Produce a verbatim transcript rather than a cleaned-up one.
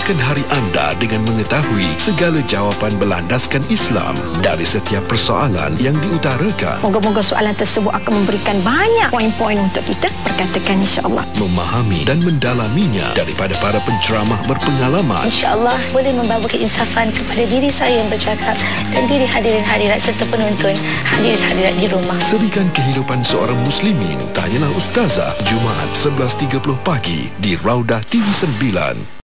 Mulakan hari anda dengan mengetahui segala jawapan berlandaskan Islam dari setiap persoalan yang diutarakan. Moga-moga soalan tersebut akan memberikan banyak poin-poin untuk kita perkatakan, insya-Allah. Memahami dan mendalaminya daripada para penceramah berpengalaman. InsyaAllah boleh membawa keinsafan kepada diri saya yang bercakap dan diri hadirin hadirat serta penonton hadirin hadirat di rumah. Serikan kehidupan seorang muslimin. Tanyalah Ustazah, Jumaat sebelas tiga puluh pagi di Raudah T V sembilan.